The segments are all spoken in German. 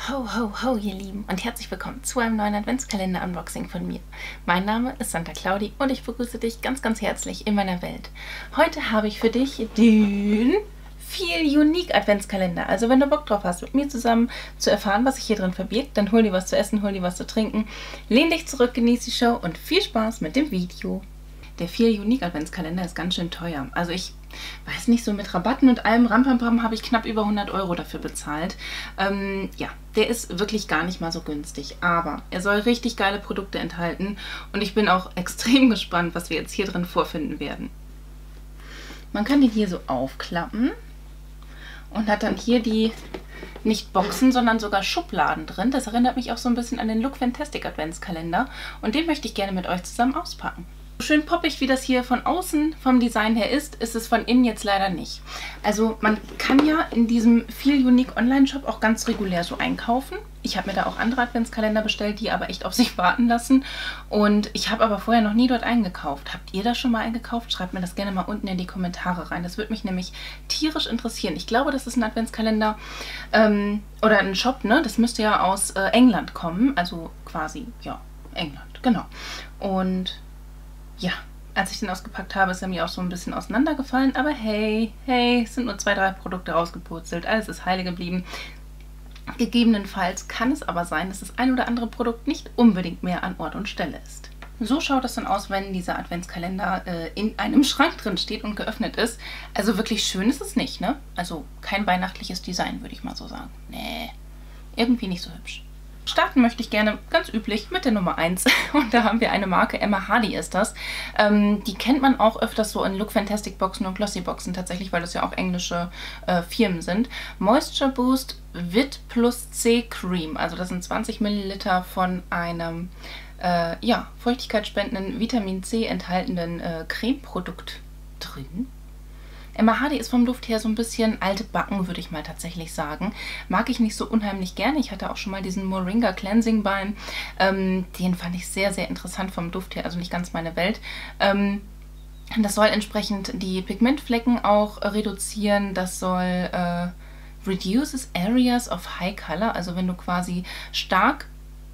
Ho, ho, ho, ihr Lieben und herzlich willkommen zu einem neuen Adventskalender-Unboxing von mir. Mein Name ist Santa Claudi und ich begrüße dich ganz, ganz herzlich in meiner Welt. Heute habe ich für dich den Feel Unique Adventskalender. Also wenn du Bock drauf hast, mit mir zusammen zu erfahren, was sich hier drin verbirgt, dann hol dir was zu essen, hol dir was zu trinken, lehn dich zurück, genieß die Show und viel Spaß mit dem Video. Der Feel Unique Adventskalender ist ganz schön teuer. Also ich weiß nicht, so mit Rabatten und allem Rampampam habe ich knapp über 100 € dafür bezahlt. Ja, der ist wirklich gar nicht mal so günstig. Aber er soll richtig geile Produkte enthalten. Und ich bin auch extrem gespannt, was wir jetzt hier drin vorfinden werden. Man kann den hier so aufklappen und hat dann hier die nicht Boxen, sondern sogar Schubladen drin. Das erinnert mich auch so ein bisschen an den Look Fantastic Adventskalender. Und den möchte ich gerne mit euch zusammen auspacken. Schön poppig, wie das hier von außen vom Design her ist es von innen jetzt leider nicht. Also man kann ja in diesem Feel Unique Online-Shop auch ganz regulär so einkaufen. Ich habe mir da auch andere Adventskalender bestellt, die aber echt auf sich warten lassen. Und ich habe aber vorher noch nie dort eingekauft. Habt ihr da schon mal eingekauft? Schreibt mir das gerne mal unten in die Kommentare rein. Das würde mich nämlich tierisch interessieren. Ich glaube, das ist ein Adventskalender oder ein Shop, ne? Das müsste ja aus England kommen. Also quasi, ja, England, genau. Und ja, als ich den ausgepackt habe, ist er mir auch so ein bisschen auseinandergefallen. Aber hey, es sind nur 2, 3 Produkte rausgepurzelt. Alles ist heile geblieben. Gegebenenfalls kann es aber sein, dass das ein oder andere Produkt nicht unbedingt mehr an Ort und Stelle ist. So schaut es dann aus, wenn dieser Adventskalender in einem Schrank drin steht und geöffnet ist. Also wirklich schön ist es nicht, ne? Also kein weihnachtliches Design, würde ich mal so sagen. Nee, irgendwie nicht so hübsch. Starten möchte ich gerne ganz üblich mit der Nummer 1 und da haben wir eine Marke, Emma Hardy ist das. Die kennt man auch öfters so in Look Fantastic Boxen und Glossy Boxen tatsächlich, weil das ja auch englische Firmen sind. Moisture Boost Vit Plus C Cream, also das sind 20 Milliliter von einem ja, feuchtigkeitsspendenden Vitamin C enthaltenen Cremeprodukt drin. Emma Hardy ist vom Duft her so ein bisschen alte Backen, würde ich mal tatsächlich sagen. Mag ich nicht so unheimlich gerne. Ich hatte auch schon mal diesen Moringa Cleansing Balm. Den fand ich sehr, sehr interessant vom Duft her, also nicht ganz meine Welt. Das soll entsprechend die Pigmentflecken auch reduzieren. Das soll reduces areas of high color, also wenn du quasi stark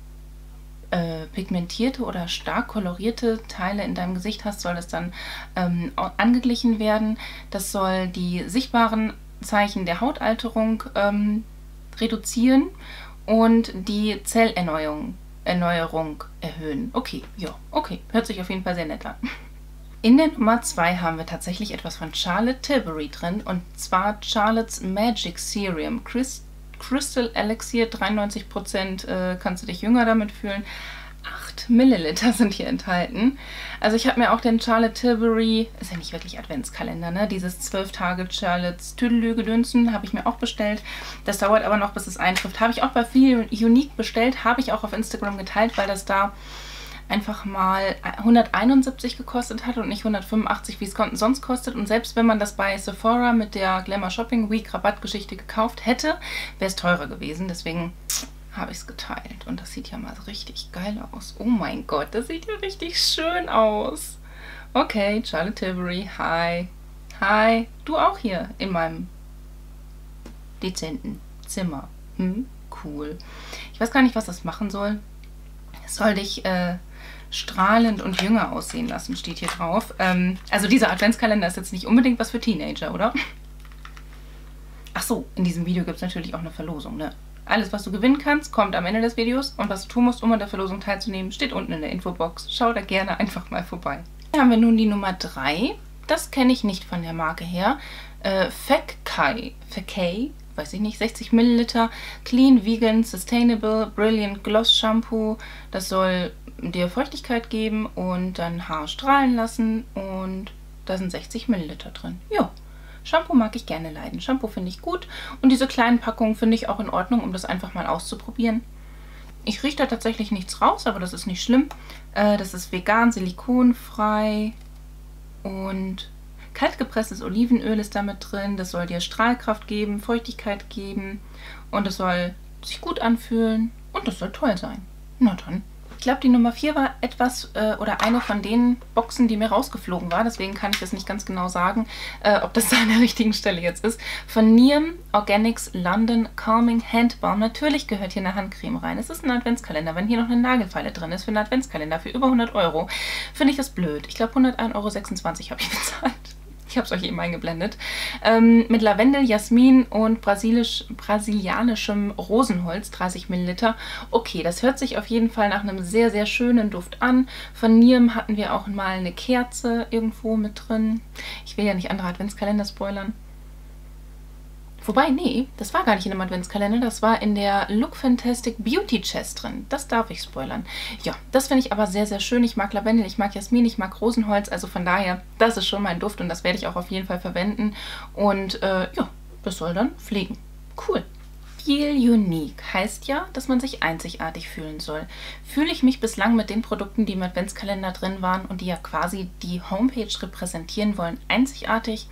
pigmentierte oder stark kolorierte Teile in deinem Gesicht hast, soll das dann angeglichen werden. Das soll die sichtbaren Zeichen der Hautalterung reduzieren und die Zellerneuerung erhöhen. Okay, ja, okay. Hört sich auf jeden Fall sehr nett an. In der Nummer 2 haben wir tatsächlich etwas von Charlotte Tilbury drin, und zwar Charlotte's Magic Serum Crystal Elixir, 93%, kannst du dich jünger damit fühlen. 8 Milliliter sind hier enthalten. Also ich habe mir auch den Charlotte Tilbury, ist ja nicht wirklich Adventskalender, ne? Dieses 12 Tage Charlotte's Tüdelü-Gedönsen habe ich mir auch bestellt. Das dauert aber noch, bis es eintrifft. Habe ich auch bei Feel Unique bestellt, habe ich auch auf Instagram geteilt, weil das da einfach mal 171 gekostet hat und nicht 185, wie es sonst kostet. Und selbst wenn man das bei Sephora mit der Glamour Shopping Week Rabattgeschichte gekauft hätte, wäre es teurer gewesen. Deswegen habe ich es geteilt. Und das sieht ja mal richtig geil aus. Oh mein Gott, das sieht ja richtig schön aus. Okay, Charlotte Tilbury, hi. Hi, du auch hier in meinem dezenten Zimmer. Cool. Ich weiß gar nicht, was das machen soll. Es soll dich strahlend und jünger aussehen lassen, steht hier drauf. Also dieser Adventskalender ist jetzt nicht unbedingt was für Teenager, oder? Ach so, in diesem Video gibt es natürlich auch eine Verlosung, ne? Alles, was du gewinnen kannst, kommt am Ende des Videos, und was du tun musst, um an der Verlosung teilzunehmen, steht unten in der Infobox. Schau da gerne einfach mal vorbei. Hier haben wir nun die Nummer 3. Das kenne ich nicht von der Marke her. Fekkai, weiß ich nicht, 60 Milliliter, Clean, Vegan, Sustainable, Brilliant Gloss Shampoo. Das soll dir Feuchtigkeit geben und dann Haar strahlen lassen, und da sind 60 Milliliter drin. Jo, Shampoo mag ich gerne leiden. Shampoo finde ich gut, und diese kleinen Packungen finde ich auch in Ordnung, um das einfach mal auszuprobieren. Ich rieche da tatsächlich nichts raus, aber das ist nicht schlimm. Das ist vegan, silikonfrei und kaltgepresstes Olivenöl ist damit drin. Das soll dir Strahlkraft geben, Feuchtigkeit geben, und das soll sich gut anfühlen, und das soll toll sein. Na dann, Ich glaube, die Nummer 4 war etwas oder eine von den Boxen, die mir rausgeflogen war. Deswegen kann ich das nicht ganz genau sagen, ob das da an der richtigen Stelle jetzt ist. Von Niem Organics London Calming Hand Balm. Natürlich gehört hier eine Handcreme rein. Es ist ein Adventskalender. Wenn hier noch eine Nagelfeile drin ist für einen Adventskalender für über 100 Euro, finde ich das blöd. Ich glaube, 101,26 € habe ich bezahlt. Ich habe es euch eben eingeblendet. Mit Lavendel, Jasmin und brasilianischem Rosenholz, 30 Milliliter. Okay, das hört sich auf jeden Fall nach einem sehr, sehr schönen Duft an. Von Niem hatten wir auch mal eine Kerze irgendwo mit drin. Ich will ja nicht andere Adventskalender spoilern. Wobei, nee, das war gar nicht in dem Adventskalender, das war in der Look Fantastic Beauty Chest drin. Das darf ich spoilern. Ja, das finde ich aber sehr, sehr schön. Ich mag Lavendel, ich mag Jasmin, ich mag Rosenholz. Also von daher, das ist schon mein Duft und das werde ich auch auf jeden Fall verwenden. Und ja, das soll dann fliegen. Cool. Feel Unique heißt ja, dass man sich einzigartig fühlen soll. Fühle ich mich bislang mit den Produkten, die im Adventskalender drin waren und die ja quasi die Homepage repräsentieren wollen, einzigartig?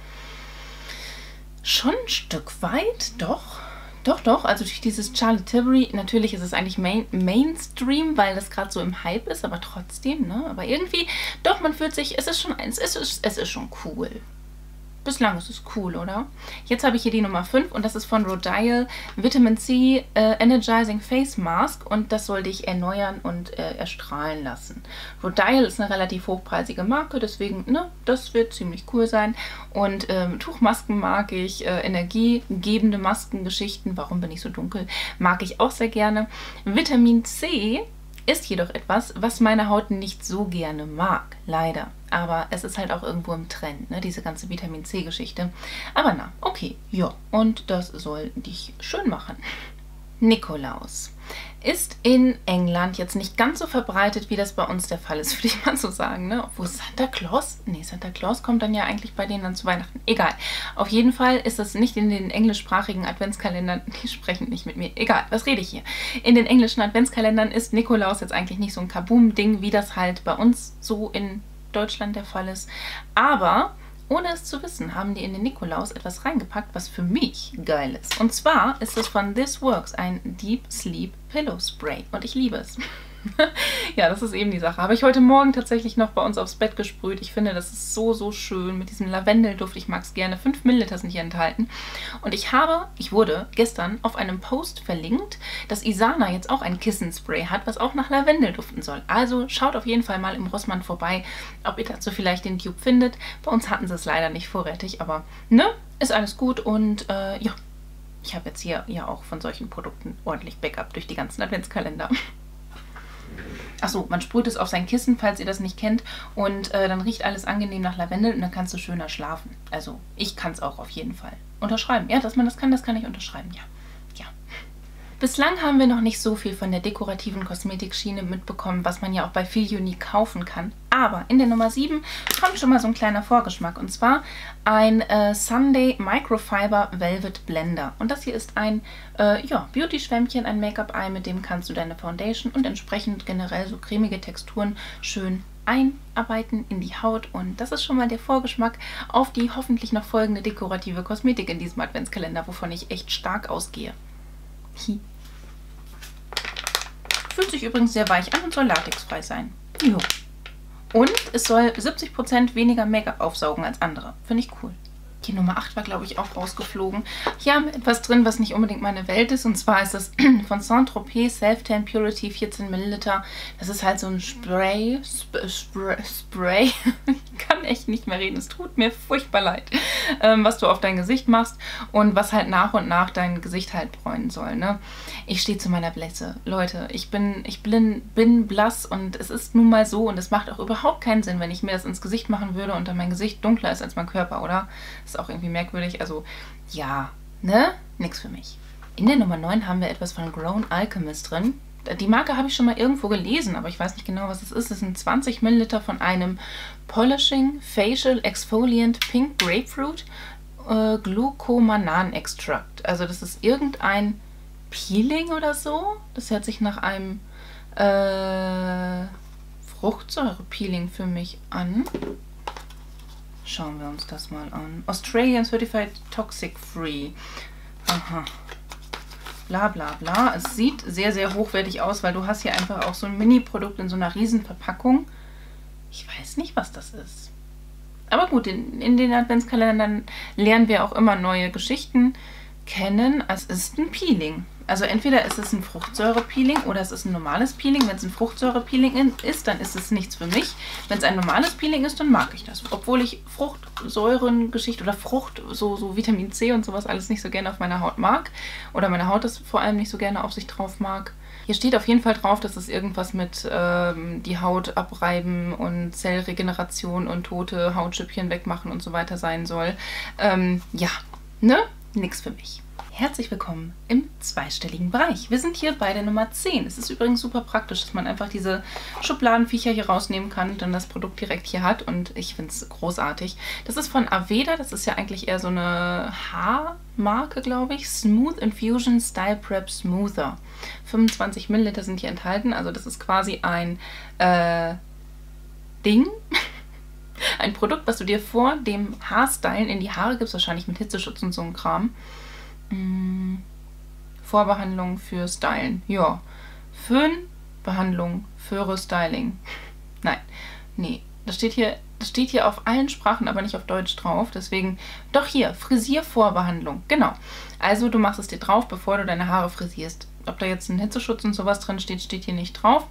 Schon ein Stück weit, doch. Doch. Also durch dieses Charlotte Tilbury, natürlich ist es eigentlich Mainstream, weil das gerade so im Hype ist, aber trotzdem, ne? Aber irgendwie, doch, man fühlt sich, es ist schon cool. Bislang ist es cool, oder? Jetzt habe ich hier die Nummer 5 und das ist von Rodial Vitamin C Energizing Face Mask und das soll dich erneuern und erstrahlen lassen. Rodial ist eine relativ hochpreisige Marke, deswegen, ne, das wird ziemlich cool sein. Und Tuchmasken mag ich, energiegebende Maskengeschichten, warum bin ich so dunkel, mag ich auch sehr gerne. Vitamin C ist jedoch etwas, was meine Haut nicht so gerne mag, leider. Aber es ist halt auch irgendwo im Trend, ne, diese ganze Vitamin C-Geschichte. Aber na, okay, ja, und das soll dich schön machen. Nikolaus ist in England jetzt nicht ganz so verbreitet, wie das bei uns der Fall ist, würde ich mal so sagen. Ne? Obwohl Santa Claus, nee, Santa Claus kommt dann ja eigentlich bei denen dann zu Weihnachten. Egal. Auf jeden Fall ist das nicht in den englischsprachigen Adventskalendern, die sprechen nicht mit mir. Egal, was rede ich hier? In den englischen Adventskalendern ist Nikolaus jetzt eigentlich nicht so ein Kaboom-Ding, wie das halt bei uns so in Deutschland der Fall ist. Aber ohne es zu wissen, haben die in den Nikolaus etwas reingepackt, was für mich geil ist. Und zwar ist es von This Works ein Deep Sleep Pillow Spray. Und ich liebe es. Ja, das ist eben die Sache. Habe ich heute Morgen tatsächlich noch bei uns aufs Bett gesprüht. Ich finde, das ist so, so schön mit diesem Lavendelduft. Ich mag es gerne. 5 Milliliter sind hier enthalten. Und ich wurde gestern auf einem Post verlinkt, dass Isana jetzt auch ein Kissenspray hat, was auch nach Lavendel duften soll. Also schaut auf jeden Fall mal im Rossmann vorbei, ob ihr dazu vielleicht den Tube findet. Bei uns hatten sie es leider nicht vorrätig, aber ne, ist alles gut und ja, ich habe jetzt hier ja auch von solchen Produkten ordentlich Backup durch die ganzen Adventskalender. Achso, man sprüht es auf sein Kissen, falls ihr das nicht kennt. Und dann riecht alles angenehm nach Lavendel und dann kannst du schöner schlafen. Also ich kann es auch auf jeden Fall unterschreiben. Ja, dass man das kann ich unterschreiben, ja. Ja. Bislang haben wir noch nicht so viel von der dekorativen Kosmetikschiene mitbekommen, was man ja auch bei Feel Unique kaufen kann. Aber in der Nummer 7 kommt schon mal so ein kleiner Vorgeschmack. Und zwar ein Sunday Microfiber Velvet Blender. Und das hier ist ein ja, Beauty-Schwämmchen, ein Make-up-Eye, mit dem kannst du deine Foundation und entsprechend generell so cremige Texturen schön einarbeiten in die Haut. Und das ist schon mal der Vorgeschmack auf die hoffentlich noch folgende dekorative Kosmetik in diesem Adventskalender, wovon ich echt stark ausgehe. Fühlt sich übrigens sehr weich an und soll latexfrei sein. Jo. Und es soll 70% weniger Make-up aufsaugen als andere. Finde ich cool. Die Nummer 8 war, glaube ich, auch rausgeflogen. Hier haben wir etwas drin, was nicht unbedingt meine Welt ist. Und zwar ist das von Saint-Tropez Self-Tan Purity 14 Milliliter. Das ist halt so ein Spray. Ich kann echt nicht mehr reden. Es tut mir furchtbar leid. Was du auf dein Gesicht machst und was halt nach und nach dein Gesicht halt bräunen soll. Ne? Ich stehe zu meiner Blässe. Leute, ich bin blass und es ist nun mal so. Und es macht auch überhaupt keinen Sinn, wenn ich mir das ins Gesicht machen würde und dann mein Gesicht dunkler ist als mein Körper, oder? Ist auch irgendwie merkwürdig. Also, ja, ne? Nix für mich. In der Nummer 9 haben wir etwas von Grown Alchemist drin. Die Marke habe ich schon mal irgendwo gelesen, aber ich weiß nicht genau, was es ist. Es sind 20 Milliliter von einem Polishing Facial Exfoliant Pink Grapefruit Glucomanan Extract. Also das ist irgendein Peeling oder so. Das hört sich nach einem Fruchtsäure-Peeling für mich an. Schauen wir uns das mal an. Australian Certified Toxic Free. Aha. bla bla bla. Es sieht sehr, sehr hochwertig aus, weil du hast hier einfach auch so ein Mini-Produkt in so einer riesen Verpackung. Ich weiß nicht, was das ist. Aber gut, in den Adventskalendern lernen wir auch immer neue Geschichten kennen. Es ist ein Peeling. Also entweder ist es ein Fruchtsäure-Peeling oder es ist ein normales Peeling. Wenn es ein Fruchtsäure-Peeling ist, dann ist es nichts für mich. Wenn es ein normales Peeling ist, dann mag ich das. Obwohl ich Fruchtsäurengeschichte oder Frucht, so Vitamin C und sowas alles nicht so gerne auf meiner Haut mag. Oder meine Haut das vor allem nicht so gerne auf sich drauf mag. Hier steht auf jeden Fall drauf, dass es irgendwas mit die Haut abreiben und Zellregeneration und tote Hautschüppchen wegmachen und so weiter sein soll. Ja, ne? Nix für mich. Herzlich willkommen im zweistelligen Bereich. Wir sind hier bei der Nummer 10. Es ist übrigens super praktisch, dass man einfach diese Schubladenviecher hier rausnehmen kann und dann das Produkt direkt hier hat. Und ich finde es großartig. Das ist von Aveda. Das ist ja eigentlich eher so eine Haarmarke, glaube ich. Smooth Infusion Style Prep Smoother. 25 Milliliter sind hier enthalten. Also das ist quasi ein Ding. Ein Produkt, was du dir vor dem Haarstylen in die Haare gibst. Wahrscheinlich mit Hitzeschutz und so ein Kram. Vorbehandlung für Stylen. Ja. Föhnbehandlung für Restyling. Nein. Nee. Das steht hier auf allen Sprachen, aber nicht auf Deutsch drauf. Deswegen, doch hier, Frisiervorbehandlung. Genau. Also du machst es dir drauf, bevor du deine Haare frisierst. Ob da jetzt ein Hitzeschutz und sowas drin steht, steht hier nicht drauf.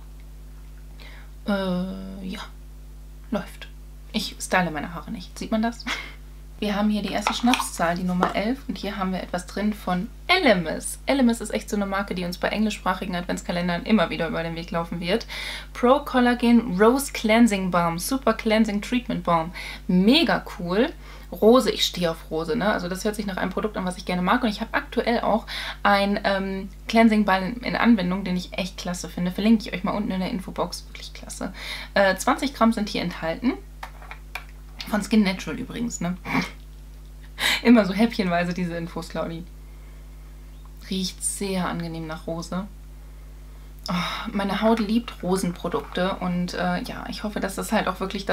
Ja. Läuft. Ich style meine Haare nicht. Sieht man das? Wir haben hier die erste Schnapszahl, die Nummer 11. Und hier haben wir etwas drin von Elemis. Elemis ist echt so eine Marke, die uns bei englischsprachigen Adventskalendern immer wieder über den Weg laufen wird. Pro Collagen Rose Cleansing Balm. Super Cleansing Treatment Balm. Mega cool. Rose, ich stehe auf Rose, ne? Also das hört sich nach einem Produkt an, was ich gerne mag. Und ich habe aktuell auch ein Cleansing Balm in Anwendung, den ich echt klasse finde. Verlinke ich euch mal unten in der Infobox. Wirklich klasse. 20 Gramm sind hier enthalten. Von Skin Natural übrigens, ne? Immer so häppchenweise diese Infos, Claudi. Riecht sehr angenehm nach Rose. Oh, meine Haut liebt Rosenprodukte und ja, ich hoffe, dass das halt auch wirklich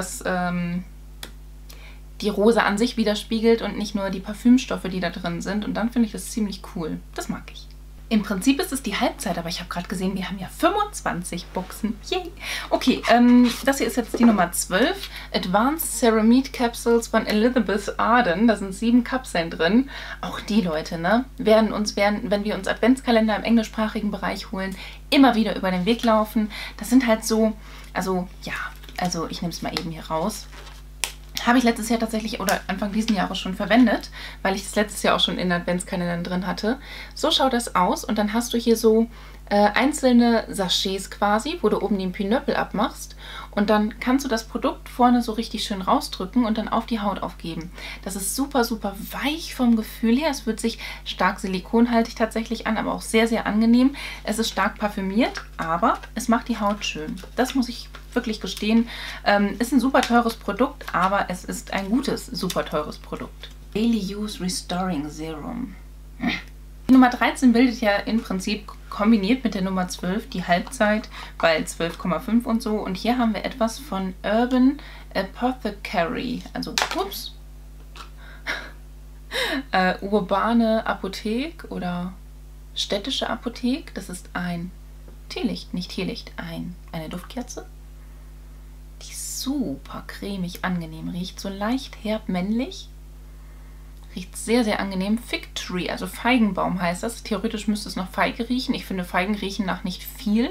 die Rose an sich widerspiegelt und nicht nur die Parfümstoffe, die da drin sind. Und dann finde ich das ziemlich cool. Das mag ich. Im Prinzip ist es die Halbzeit, aber ich habe gerade gesehen, wir haben ja 25 Boxen. Yay! Okay, das hier ist jetzt die Nummer 12. Advanced Ceramide Capsules von Elizabeth Arden. Da sind 7 Kapseln drin. Auch die Leute, ne, werden, wenn wir uns Adventskalender im englischsprachigen Bereich holen, immer wieder über den Weg laufen. Das sind halt so, also ja, also ich nehme es mal eben hier raus. Habe ich letztes Jahr tatsächlich oder Anfang diesen Jahres schon verwendet, weil ich das letztes Jahr auch schon in Adventskalendern drin hatte. So schaut das aus und dann hast du hier so einzelne Sachets quasi, wo du oben den Pinöppel abmachst und dann kannst du das Produkt vorne so richtig schön rausdrücken und dann auf die Haut aufgeben. Das ist super, super weich vom Gefühl her. Es fühlt sich stark silikonhaltig tatsächlich an, aber auch sehr, sehr angenehm. Es ist stark parfümiert, aber es macht die Haut schön. Das muss ich wirklich gestehen. Ist ein super teures Produkt, aber es ist ein gutes, super teures Produkt. Daily Use Restoring Serum. Die Nummer 13 bildet ja im Prinzip kombiniert mit der Nummer 12 die Halbzeit, weil 12,5 und so. Und hier haben wir etwas von Urban Apothecary. Also, ups. Urbane Apothek oder städtische Apothek. Das ist ein Teelicht, nicht Teelicht, eine Duftkerze. Die super cremig angenehm riecht, so leicht herb männlich. Riecht sehr, sehr angenehm. Fig Tree, also Feigenbaum heißt das. Theoretisch müsste es nach Feige riechen. Ich finde, Feigen riechen nach nicht viel.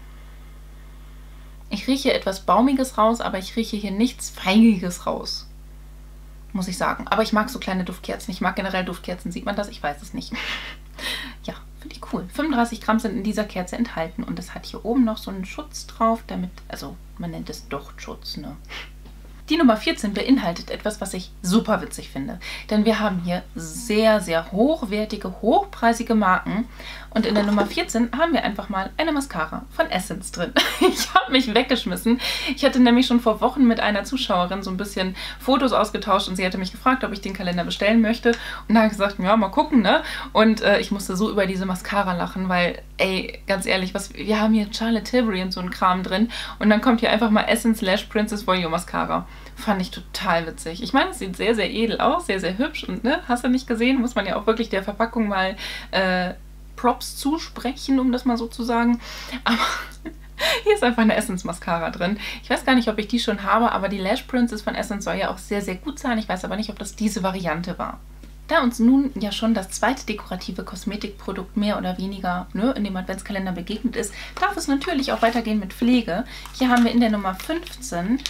Ich rieche etwas Baumiges raus, aber ich rieche hier nichts Feigiges raus. Muss ich sagen. Aber ich mag so kleine Duftkerzen. Ich mag generell Duftkerzen. Sieht man das? Ich weiß es nicht. Ja, finde ich cool. 35 Gramm sind in dieser Kerze enthalten. Und es hat hier oben noch so einen Schutz drauf, damit, also man nennt es Dochtschutz, ne? Die Nummer 14 beinhaltet etwas, was ich super witzig finde. Denn wir haben hier sehr, sehr hochwertige, hochpreisige Marken. Und in der Nummer 14 haben wir einfach mal eine Mascara von Essence drin. Ich habe mich weggeschmissen. Ich hatte nämlich schon vor Wochen mit einer Zuschauerin so ein bisschen Fotos ausgetauscht und sie hatte mich gefragt, ob ich den Kalender bestellen möchte. Und da habe ich gesagt, ja, mal gucken, ne? Und ich musste so über diese Mascara lachen, weil, ey, ganz ehrlich, wir haben hier Charlotte Tilbury und so einen Kram drin. Und dann kommt hier einfach mal Essence Lash Princess Volume Mascara. Fand ich total witzig. Ich meine, es sieht sehr, sehr edel aus, sehr, sehr hübsch und ne, hast du nicht gesehen, muss man ja auch wirklich der Verpackung mal Props zusprechen, um das mal so zu sagen. Aber hier ist einfach eine Essence Mascara drin. Ich weiß gar nicht, ob ich die schon habe, aber die Lash Princess von Essence soll ja auch sehr, sehr gut sein. Ich weiß aber nicht, ob das diese Variante war. Da uns nun ja schon das zweite dekorative Kosmetikprodukt mehr oder weniger in dem Adventskalender begegnet ist, darf es natürlich auch weitergehen mit Pflege. Hier haben wir in der Nummer 15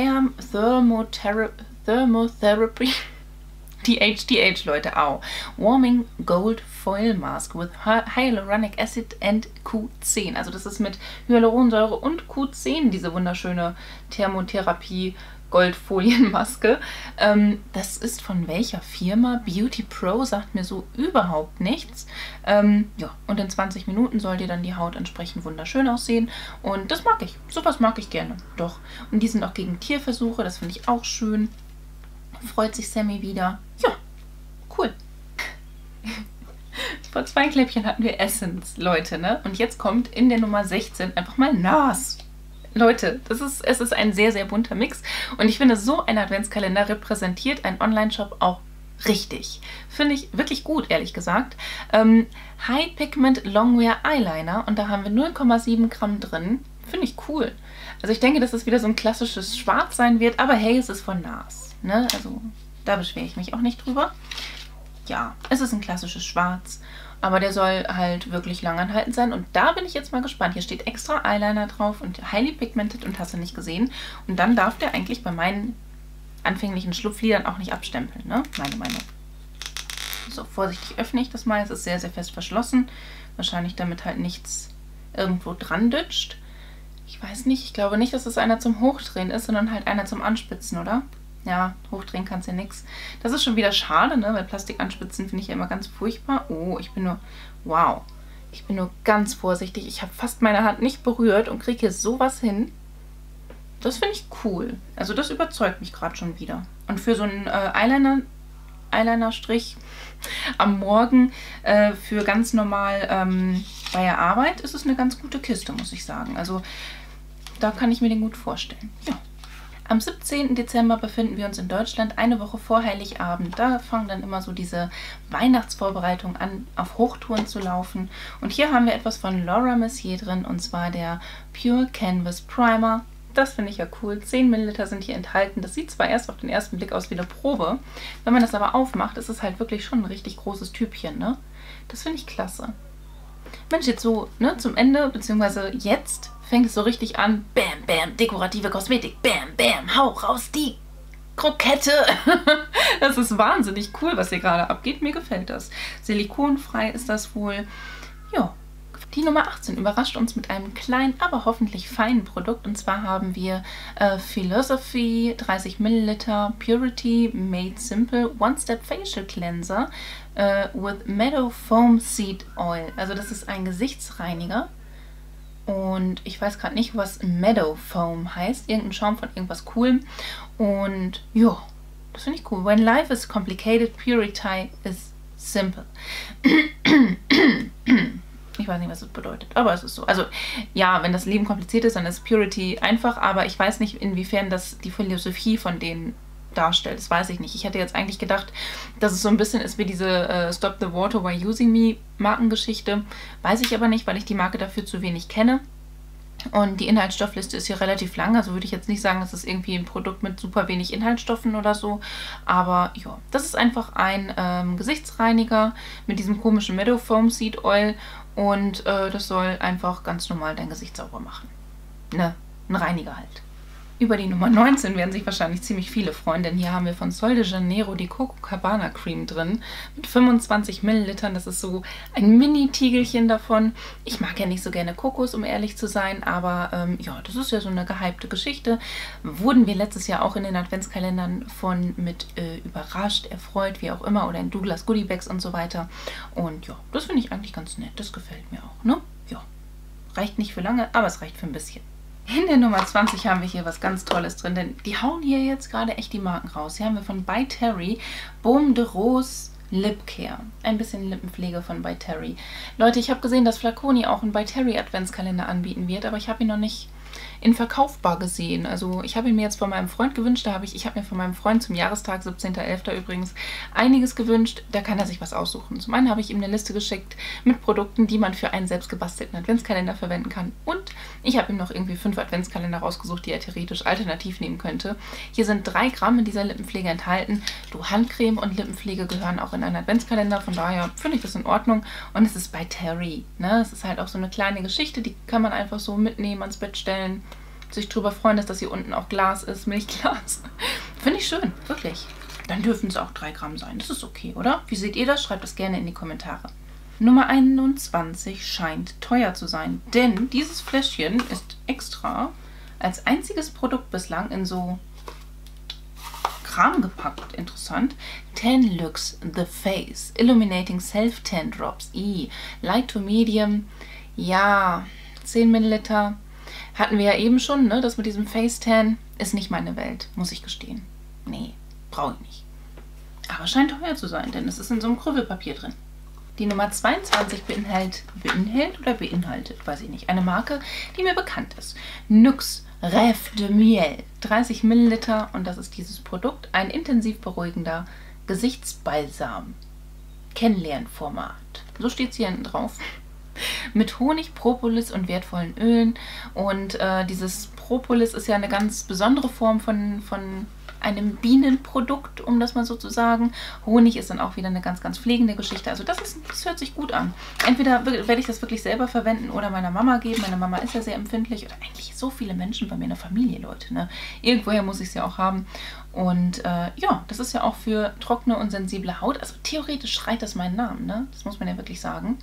Thermotherapy. Die HDH, Leute, au. Warming Gold Foil Mask with Hyaluronic Acid and Q10. Also das ist mit Hyaluronsäure und Q10 diese wunderschöne Thermotherapie Goldfolienmaske. Das ist von welcher Firma? Beauty Pro sagt mir so überhaupt nichts. Ja, und in 20 Minuten soll dir dann die Haut entsprechend wunderschön aussehen. Und das mag ich. Sowas mag ich gerne. Doch. Und die sind auch gegen Tierversuche. Das finde ich auch schön. Freut sich Sammy wieder. Ja, cool. Vor 2 Kläppchen hatten wir Essence, Leute, ne? Und jetzt kommt in der Nummer 16 einfach mal NARS. Leute, es ist ein sehr, sehr bunter Mix. Und ich finde, so ein Adventskalender repräsentiert einen Online-Shop auch richtig. Finde ich wirklich gut, ehrlich gesagt. High Pigment Longwear Eyeliner. Und da haben wir 0,7 Gramm drin. Finde ich cool. Also ich denke, dass es wieder so ein klassisches Schwarz sein wird. Aber hey, es ist von NARS. Ne? Also da beschwere ich mich auch nicht drüber. Ja, es ist ein klassisches Schwarz, aber der soll halt wirklich langanhaltend sein. Und da bin ich jetzt mal gespannt. Hier steht extra Eyeliner drauf und highly pigmented und hast du nicht gesehen. Und dann darf der eigentlich bei meinen anfänglichen Schlupflidern auch nicht abstempeln, ne? Meine Meinung. So, vorsichtig öffne ich das mal. Es ist sehr, sehr fest verschlossen. Wahrscheinlich damit halt nichts irgendwo dran dütscht. Ich weiß nicht, ich glaube nicht, dass es einer zum Hochdrehen ist, sondern halt einer zum Anspitzen, oder? Ja, hochdrehen kannst ja nichts. Das ist schon wieder schade, ne? Weil Plastikanspitzen finde ich ja immer ganz furchtbar. Oh, wow. Ich bin nur ganz vorsichtig. Ich habe fast meine Hand nicht berührt und kriege hier sowas hin. Das finde ich cool. Also das überzeugt mich gerade schon wieder. Und für so einen Eyeliner-Strich am Morgen für ganz normal bei der Arbeit ist es eine ganz gute Kiste, muss ich sagen. Also da kann ich mir den gut vorstellen. Ja. Am 17. Dezember befinden wir uns in Deutschland, eine Woche vor Heiligabend. Da fangen dann immer so diese Weihnachtsvorbereitungen an, auf Hochtouren zu laufen. Und hier haben wir etwas von Laura Mercier drin, und zwar der Pure Canvas Primer. Das finde ich ja cool. 10 Milliliter sind hier enthalten. Das sieht zwar erst auf den ersten Blick aus wie eine Probe. Wenn man das aber aufmacht, ist es halt wirklich schon ein richtig großes Tübchen, ne? Das finde ich klasse. Mensch, jetzt so, ne, zum Ende, beziehungsweise jetzt fängt es so richtig an. Bam, bam, dekorative Kosmetik. Bam, bam, hau raus die Krokette. Das ist wahnsinnig cool, was hier gerade abgeht. Mir gefällt das. Silikonfrei ist das wohl. Ja. Die Nummer 18 überrascht uns mit einem kleinen, aber hoffentlich feinen Produkt. Und zwar haben wir Philosophy 30 Milliliter Purity Made Simple One-Step Facial Cleanser with Meadow Foam Seed Oil. Also das ist ein Gesichtsreiniger. Und ich weiß gerade nicht, was Meadow Foam heißt. Irgendein Schaum von irgendwas Coolem. Und ja, das finde ich cool. When life is complicated, purity is simple. Ich weiß nicht, was das bedeutet, aber es ist so. Also ja, wenn das Leben kompliziert ist, dann ist Purity einfach, aber ich weiß nicht, inwiefern das die Philosophie von denen darstellt. Das weiß ich nicht. Ich hätte jetzt eigentlich gedacht, dass es so ein bisschen ist wie diese Stop the Water by Using Me Markengeschichte. Weiß ich aber nicht, weil ich die Marke dafür zu wenig kenne. Und die Inhaltsstoffliste ist hier relativ lang, also würde ich jetzt nicht sagen, das ist irgendwie ein Produkt mit super wenig Inhaltsstoffen oder so. Aber ja, das ist einfach ein Gesichtsreiniger mit diesem komischen Meadow Foam Seed Oil. Und das soll einfach ganz normal dein Gesicht sauber machen. Ne, ein Reiniger halt. Über die Nummer 19 werden sich wahrscheinlich ziemlich viele freuen, denn hier haben wir von Sol de Janeiro die Coco Cabana Cream drin mit 25 Millilitern. Das ist so ein Mini-Tiegelchen davon. Ich mag ja nicht so gerne Kokos, um ehrlich zu sein, aber ja, das ist ja so eine gehypte Geschichte. Wurden wir letztes Jahr auch in den Adventskalendern mit überrascht, erfreut, wie auch immer, oder in Douglas Goodie Bags und so weiter. Und ja, das finde ich eigentlich ganz nett. Das gefällt mir auch, ne? Ja, reicht nicht für lange, aber es reicht für ein bisschen. In der Nummer 20 haben wir hier was ganz Tolles drin, denn die hauen hier jetzt gerade echt die Marken raus. Hier haben wir von By Terry Baume de Rose Lip Care. Ein bisschen Lippenpflege von By Terry. Leute, ich habe gesehen, dass Flaconi auch einen By Terry Adventskalender anbieten wird, aber ich habe ihn noch nicht in verkaufbar gesehen. Also ich habe ihn mir jetzt von meinem Freund gewünscht. Ich habe mir von meinem Freund zum Jahrestag, 17.11. übrigens, einiges gewünscht. Da kann er sich was aussuchen. Zum einen habe ich ihm eine Liste geschickt mit Produkten, die man für einen selbst gebastelten Adventskalender verwenden kann. Und ich habe ihm noch irgendwie 5 Adventskalender rausgesucht, die er theoretisch alternativ nehmen könnte. Hier sind 3 Gramm in dieser Lippenpflege enthalten. Handcreme und Lippenpflege gehören auch in einen Adventskalender. Von daher finde ich das in Ordnung. Und es ist bei Terry. Ne? Es ist halt auch so eine kleine Geschichte, die kann man einfach so mitnehmen, ans Bett stellen, sich drüber freuen, dass das hier unten auch Glas ist, Milchglas. Finde ich schön, wirklich. Dann dürfen es auch 3 Gramm sein. Das ist okay, oder? Wie seht ihr das? Schreibt das gerne in die Kommentare. Nummer 21 scheint teuer zu sein, denn dieses Fläschchen ist extra als einziges Produkt bislang in so Kram gepackt. Interessant. Tan Lux The Face Illuminating Self-Tan Drops. Light to Medium. Ja, 10 Milliliter. Hatten wir ja eben schon, ne? Das mit diesem Face Tan ist nicht meine Welt, muss ich gestehen. Nee, brauche ich nicht. Aber scheint teuer zu sein, denn es ist in so einem Krüppelpapier drin. Die Nummer 22 beinhaltet, weiß ich nicht, eine Marke, die mir bekannt ist. NYX Rêve de Miel, 30 Milliliter, und das ist dieses Produkt, ein intensiv beruhigender Gesichtsbalsam. Kennenlernformat. So steht es hier hinten drauf. Mit Honig, Propolis und wertvollen Ölen. Und dieses Propolis ist ja eine ganz besondere Form von einem Bienenprodukt, um das mal so zu sagen. Honig ist dann auch wieder eine ganz, ganz pflegende Geschichte. Also das hört sich gut an. Entweder werde ich das wirklich selber verwenden oder meiner Mama geben. Meine Mama ist ja sehr empfindlich. Oder eigentlich so viele Menschen bei mir in der Familie, Leute. Ne? Irgendwoher muss ich es ja auch haben. Und ja, das ist ja auch für trockene und sensible Haut. Also theoretisch schreit das meinen Namen. Ne? Das muss man ja wirklich sagen.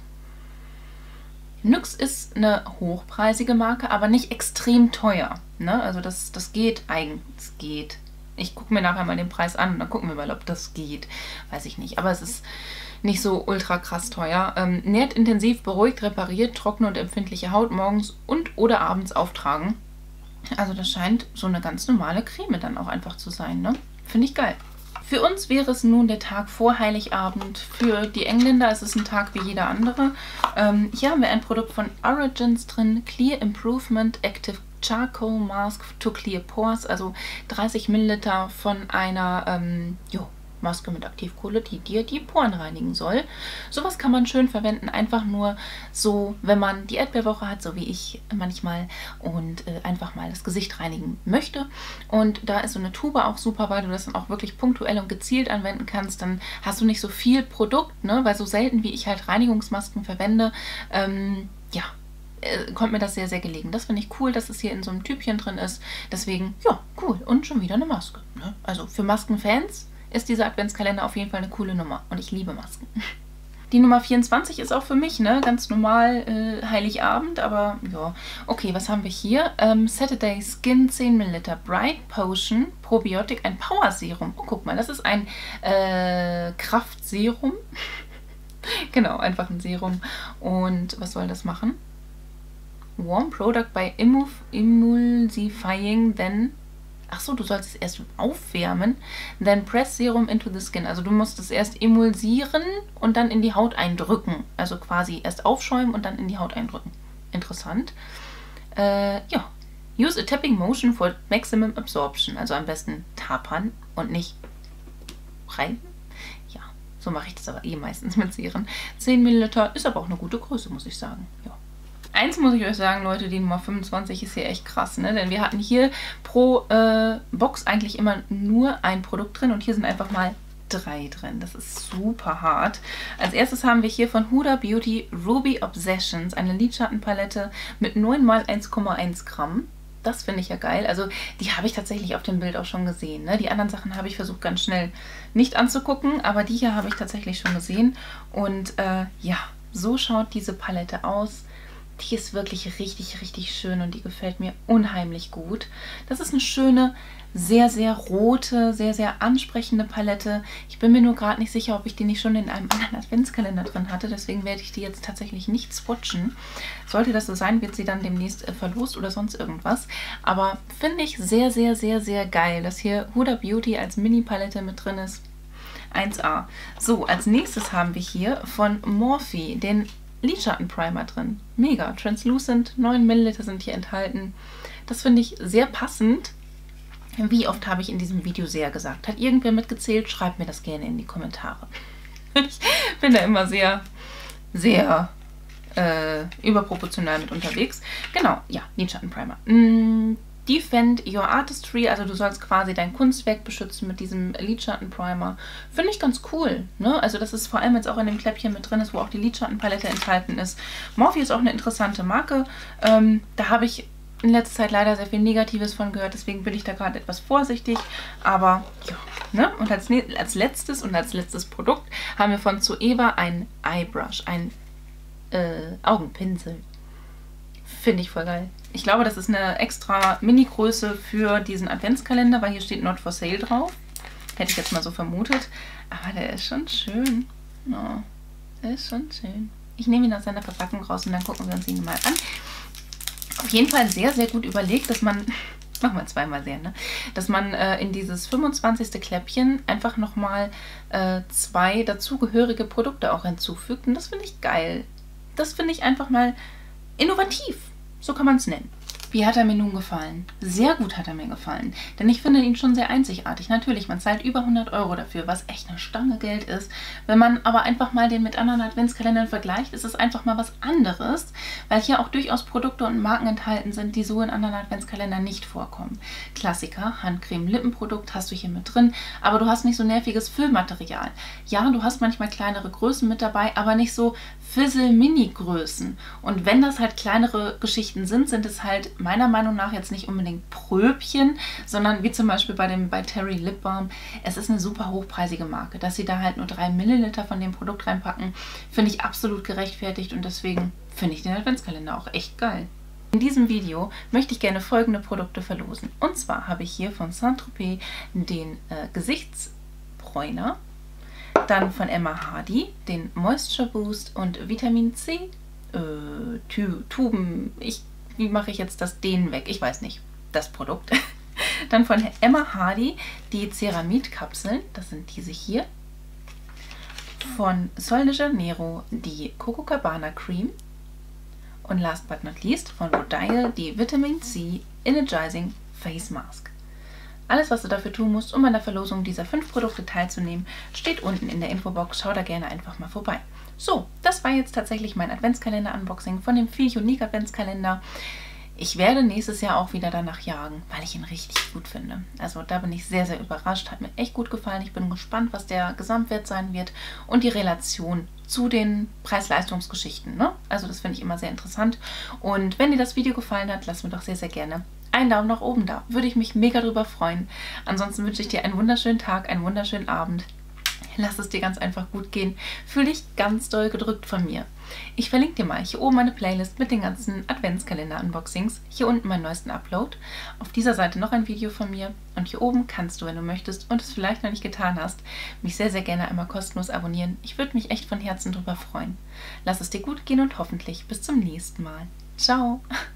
NYX ist eine hochpreisige Marke, aber nicht extrem teuer. Ne? Also das geht eigentlich. Es geht. Ich gucke mir nachher mal den Preis an und dann gucken wir mal, ob das geht. Weiß ich nicht. Aber es ist nicht so ultra krass teuer. Nährt intensiv, beruhigt, repariert, trockene und empfindliche Haut morgens und oder abends auftragen. Also das scheint so eine ganz normale Creme dann auch einfach zu sein. Ne? Finde ich geil. Für uns wäre es nun der Tag vor Heiligabend. Für die Engländer ist es ein Tag wie jeder andere. Hier haben wir ein Produkt von Origins drin. Clear Improvement Active Charcoal Mask to Clear Pores. Also 30 Milliliter von einer Maske mit Aktivkohle, die dir die Poren reinigen soll. Sowas kann man schön verwenden, einfach nur so, wenn man die Erdbeerwoche hat, so wie ich manchmal, und einfach mal das Gesicht reinigen möchte. Und da ist so eine Tube auch super, weil du das dann auch wirklich punktuell und gezielt anwenden kannst. Dann hast du nicht so viel Produkt, ne? Weil so selten wie ich halt Reinigungsmasken verwende, ja, kommt mir das sehr, sehr gelegen. Das finde ich cool, dass es hier in so einem Tübchen drin ist. Deswegen, ja, cool. Und schon wieder eine Maske. Ne? Also für Maskenfans ist dieser Adventskalender auf jeden Fall eine coole Nummer. Und ich liebe Masken. Die Nummer 24 ist auch für mich, ne, ganz normal Heiligabend, aber ja. Okay, was haben wir hier? Saturday Skin 10 Milliliter Bright Potion Probiotic, ein Power Serum. Oh, guck mal, das ist ein Kraftserum. Genau, einfach ein Serum. Und was soll das machen? Warm Product by Emulsifying, then... Achso, du sollst es erst aufwärmen. Then press Serum into the skin. Also du musst es erst emulsieren und dann in die Haut eindrücken. Also quasi erst aufschäumen und dann in die Haut eindrücken. Interessant. Ja. Use a tapping motion for maximum absorption. Also am besten tapern und nicht rein. Ja, so mache ich das aber eh meistens mit Serien. 10 Milliliter ist aber auch eine gute Größe, muss ich sagen. Ja. Eins muss ich euch sagen, Leute, die Nummer 25 ist hier echt krass, ne? Denn wir hatten hier pro Box eigentlich immer nur ein Produkt drin und hier sind einfach mal 3 drin. Das ist super hart. Als erstes haben wir hier von Huda Beauty Ruby Obsessions eine Lidschattenpalette mit 9 x 1,1 Gramm. Das finde ich ja geil. Also die habe ich tatsächlich auf dem Bild auch schon gesehen. Ne? Die anderen Sachen habe ich versucht ganz schnell nicht anzugucken, aber die hier habe ich tatsächlich schon gesehen. Und ja, so schaut diese Palette aus. Die ist wirklich richtig, richtig schön und die gefällt mir unheimlich gut. Das ist eine schöne, sehr, sehr rote, sehr, sehr ansprechende Palette. Ich bin mir nur gerade nicht sicher, ob ich die nicht schon in einem anderen Adventskalender drin hatte. Deswegen werde ich die jetzt tatsächlich nicht swatchen. Sollte das so sein, wird sie dann demnächst verlost oder sonst irgendwas. Aber finde ich sehr, sehr, sehr, sehr geil, dass hier Huda Beauty als Mini-Palette mit drin ist. 1A. So, als nächstes haben wir hier von Morphe den Lidschattenprimer drin. Mega. Translucent, 9 Milliliter sind hier enthalten. Das finde ich sehr passend. Wie oft habe ich in diesem Video sehr gesagt? Hat irgendwer mitgezählt? Schreibt mir das gerne in die Kommentare. Ich bin da immer sehr, sehr überproportional mit unterwegs. Genau, ja, Lidschattenprimer. Defend Your Artistry, also du sollst quasi dein Kunstwerk beschützen mit diesem Lidschattenprimer. Finde ich ganz cool, ne? Also das ist vor allem jetzt auch in dem Kläppchen mit drin ist, wo auch die Lidschattenpalette enthalten ist. Morphe ist auch eine interessante Marke. Da habe ich in letzter Zeit leider sehr viel Negatives von gehört, deswegen bin ich da gerade etwas vorsichtig. Aber ja, ne? Und als letztes Produkt haben wir von Zoeva ein Eyebrush, ein Augenpinsel. Finde ich voll geil. Ich glaube, das ist eine extra Mini-Größe für diesen Adventskalender, weil hier steht Not for Sale drauf. Hätte ich jetzt mal so vermutet. Aber der ist schon schön. Oh, der ist schon schön. Ich nehme ihn aus seiner Verpackung raus und dann gucken wir uns ihn mal an. Auf jeden Fall sehr, sehr gut überlegt, dass man, machen wir zweimal sehr, ne? Dass man in dieses 25. Kläppchen einfach nochmal 2 dazugehörige Produkte auch hinzufügt. Und das finde ich geil. Das finde ich einfach mal innovativ. So kann man es nennen. Wie hat er mir nun gefallen? Sehr gut hat er mir gefallen, denn ich finde ihn schon sehr einzigartig. Natürlich, man zahlt über 100 € dafür, was echt eine Stange Geld ist. Wenn man aber einfach mal den mit anderen Adventskalendern vergleicht, ist es einfach mal was anderes, weil hier auch durchaus Produkte und Marken enthalten sind, die so in anderen Adventskalendern nicht vorkommen. Klassiker, Handcreme, Lippenprodukt hast du hier mit drin, aber du hast nicht so nerviges Füllmaterial. Ja, du hast manchmal kleinere Größen mit dabei, aber nicht so Fizzle-Mini-Größen. Und wenn das halt kleinere Geschichten sind, sind es halt meiner Meinung nach jetzt nicht unbedingt Pröbchen, sondern wie zum Beispiel bei Terry Lip Balm. Es ist eine super hochpreisige Marke. Dass sie da halt nur 3 Milliliter von dem Produkt reinpacken, finde ich absolut gerechtfertigt und deswegen finde ich den Adventskalender auch echt geil. In diesem Video möchte ich gerne folgende Produkte verlosen. Und zwar habe ich hier von Saint-Tropez den Gesichtsbräuner, dann von Emma Hardy den Moisture Boost und Vitamin C Tuben. Wie mache ich jetzt das Dehnen weg? Ich weiß nicht. Das Produkt. Dann von Emma Hardy die Ceramid-Kapseln. Das sind diese hier. Von Sol de Janeiro die Coco Cabana Cream. Und last but not least von Rodile die Vitamin C Energizing Face Mask. Alles, was du dafür tun musst, um an der Verlosung dieser 5 Produkte teilzunehmen, steht unten in der Infobox. Schau da gerne einfach mal vorbei. So, das war jetzt tatsächlich mein Adventskalender-Unboxing von dem Feel Unique Adventskalender. Ich werde nächstes Jahr auch wieder danach jagen, weil ich ihn richtig gut finde. Also da bin ich sehr, sehr überrascht. Hat mir echt gut gefallen. Ich bin gespannt, was der Gesamtwert sein wird und die Relation zu den Preis-Leistungs-Geschichten, ne? Also das finde ich immer sehr interessant. Und wenn dir das Video gefallen hat, lass mir doch sehr, sehr gerne einen Daumen nach oben da. Würde ich mich mega drüber freuen. Ansonsten wünsche ich dir einen wunderschönen Tag, einen wunderschönen Abend. Lass es dir ganz einfach gut gehen. Fühl dich ganz doll gedrückt von mir. Ich verlinke dir mal hier oben meine Playlist mit den ganzen Adventskalender-Unboxings. Hier unten meinen neuesten Upload. Auf dieser Seite noch ein Video von mir. Und hier oben kannst du, wenn du möchtest und es vielleicht noch nicht getan hast, mich sehr, sehr gerne einmal kostenlos abonnieren. Ich würde mich echt von Herzen drüber freuen. Lass es dir gut gehen und hoffentlich bis zum nächsten Mal. Ciao!